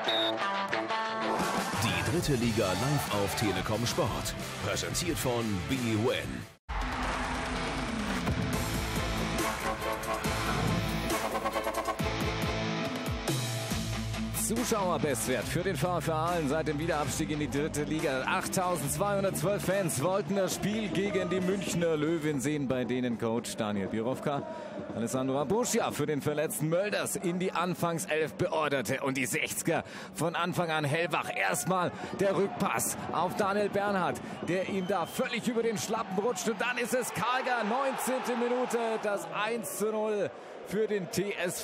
Die dritte Liga live auf Telekom Sport. Präsentiert von bwin. Zuschauerbestwert für den VfR Aalen seit dem Wiederabstieg in die dritte Liga. 8.212 Fans wollten das Spiel gegen die Münchner Löwen sehen, bei denen Coach Daniel Birovka Alessandro Abruschia für den verletzten Mölders in die Anfangself beorderte. Und die 60er von Anfang an hellwach. Erstmal der Rückpass auf Daniel Bernhardt, der ihm da völlig über den Schlappen rutscht. Und dann ist es Karger, 19. Minute, das 1:0 für den TSV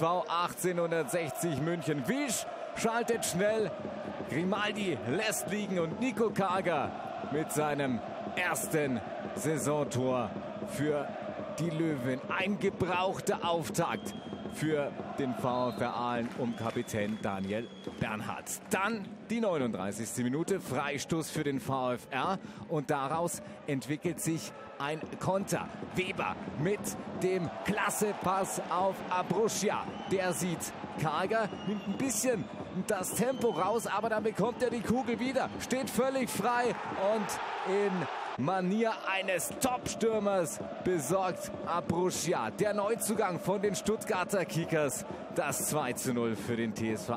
1860 München. Wiesch schaltet schnell, Grimaldi lässt liegen und Nico Karger mit seinem ersten Saisontor für die Löwen. Ein gebrauchter Auftakt für den VfR Aalen um Kapitän Daniel Bernhardt. Dann die 39. Minute, Freistoß für den VfR und daraus entwickelt sich ein Konter. Weber mit dem Klassepass auf Abruschia. Der sieht Karger, nimmt ein bisschen das Tempo raus, aber dann bekommt er die Kugel wieder. Steht völlig frei und in Manier eines Top-Stürmers besorgt Abruschia. Der Neuzugang von den Stuttgarter Kickers. Das 2:0 für den TSV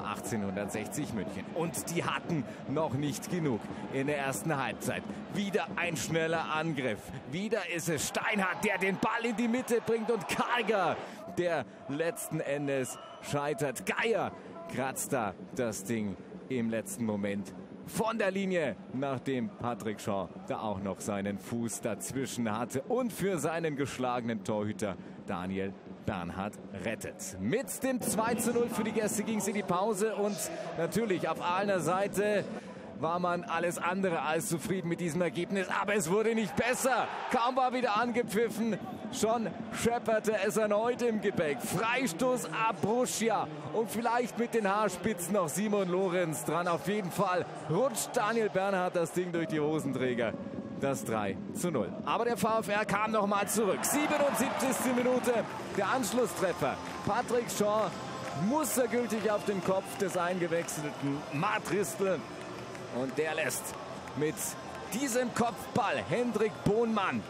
1860 München. Und die hatten noch nicht genug in der ersten Halbzeit. Wieder ein schneller Angriff. Wieder ist es Steinhardt, der den Ball in die Mitte bringt und Karger, der letzten Endes scheitert. Geier kratzt da das Ding im letzten Moment von der Linie, nachdem Patrick Shaw da auch noch seinen Fuß dazwischen hatte und für seinen geschlagenen Torhüter Daniel Bernhardt rettet. Mit dem 2:0 für die Gäste ging es in die Pause und natürlich auf Aalener Seite war man alles andere als zufrieden mit diesem Ergebnis, aber es wurde nicht besser. Kaum war wieder angepfiffen, schon schepperte es erneut im Gepäck. Freistoß Abruschia und vielleicht mit den Haarspitzen noch Simon Lorenz dran. Auf jeden Fall rutscht Daniel Bernhardt das Ding durch die Hosenträger. Das 3:0. Aber der VfR kam nochmal zurück. 77. Minute, der Anschlusstreffer. Patrick Shaw mustergültig auf den Kopf des eingewechselten Martristel. Und der lässt mit diesem Kopfball Hendrik Bohnmann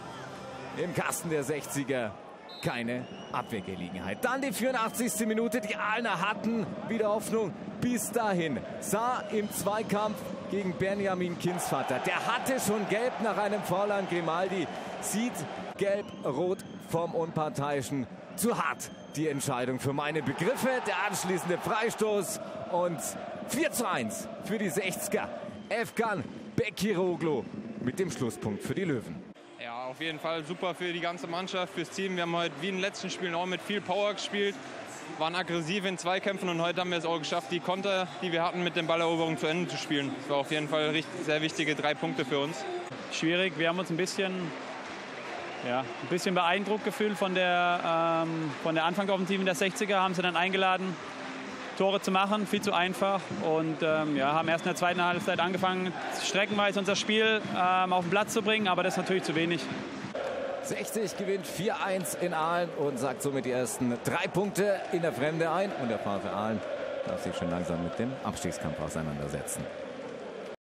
im Kasten der 60er keine Abwehrgelegenheit. Dann die 84. Minute. Die Aalner hatten wieder Hoffnung. Bis dahin sah im Zweikampf gegen Benjamin Kindsvater. Der hatte schon gelb nach einem Foul an Grimaldi. Sieht gelb-rot vom Unparteiischen. Zu hart die Entscheidung für meine Begriffe. Der anschließende Freistoß und 4:1 für die 60er. Efkan Bekiroglu mit dem Schlusspunkt für die Löwen. Ja, auf jeden Fall super für die ganze Mannschaft, fürs Team. Wir haben heute wie in den letzten Spielen auch mit viel Power gespielt, waren aggressiv in Zweikämpfen und heute haben wir es auch geschafft, die Konter, die wir hatten, mit den Balleroberungen zu Ende zu spielen. Das war auf jeden Fall sehr wichtige 3 Punkte für uns. Schwierig, wir haben uns ein bisschen beeindruckt gefühlt von der Anfangsoffensive der 60er, haben sie dann eingeladen, Tore zu machen, viel zu einfach und haben erst in der zweiten Halbzeit angefangen, streckenweise unser Spiel auf den Platz zu bringen, aber das ist natürlich zu wenig. 60 gewinnt 4:1 in Aalen und sagt somit die ersten 3 Punkte in der Fremde ein und der VfR Aalen darf sich schon langsam mit dem Abstiegskampf auseinandersetzen.